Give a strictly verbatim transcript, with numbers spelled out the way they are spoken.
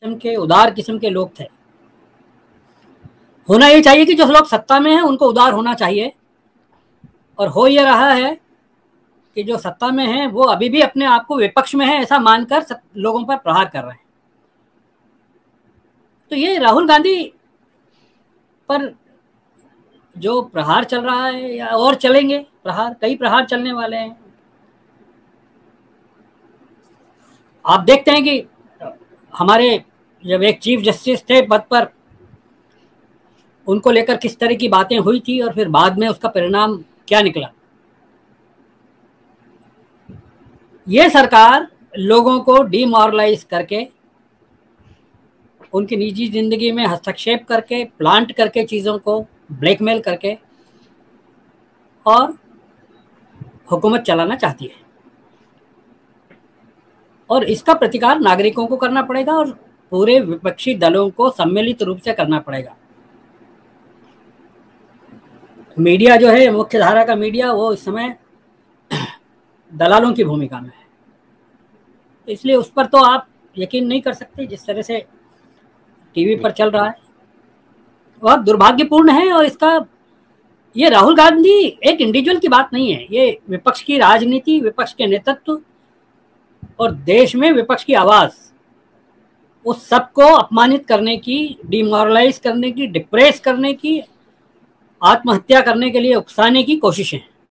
किस्म के उदार किस्म के लोग थे। होना ये चाहिए कि जो लोग सत्ता में हैं उनको उदार होना चाहिए, और हो ये रहा है कि जो सत्ता में हैं वो अभी भी अपने आप को विपक्ष में है ऐसा मानकर लोगों पर प्रहार कर रहे हैं। तो ये राहुल गांधी पर जो प्रहार चल रहा है, या और चलेंगे प्रहार, कई प्रहार चलने वाले हैं। आप देखते हैं कि हमारे जब एक चीफ जस्टिस थे पद पर, उनको लेकर किस तरह की बातें हुई थी और फिर बाद में उसका परिणाम क्या निकला। ये सरकार लोगों को डिमोरलाइज करके, उनकी निजी जिंदगी में हस्तक्षेप करके, प्लांट करके, चीज़ों को ब्लैकमेल करके और हुकूमत चलाना चाहती है, और इसका प्रतिकार नागरिकों को करना पड़ेगा और पूरे विपक्षी दलों को सम्मिलित रूप से करना पड़ेगा। मीडिया जो है, मुख्य धारा का मीडिया, वो इस समय दलालों की भूमिका में है, इसलिए उस पर तो आप यकीन नहीं कर सकते। जिस तरह से टीवी पर चल रहा है वह दुर्भाग्यपूर्ण है। और इसका, ये राहुल गांधी एक इंडिविजुअल की बात नहीं है, ये विपक्ष की राजनीति, विपक्ष के नेतृत्व और देश में विपक्ष की आवाज, उस सबको अपमानित करने की, डिमोरलाइज करने की, डिप्रेस करने की, आत्महत्या करने के लिए उकसाने की कोशिशें हैं।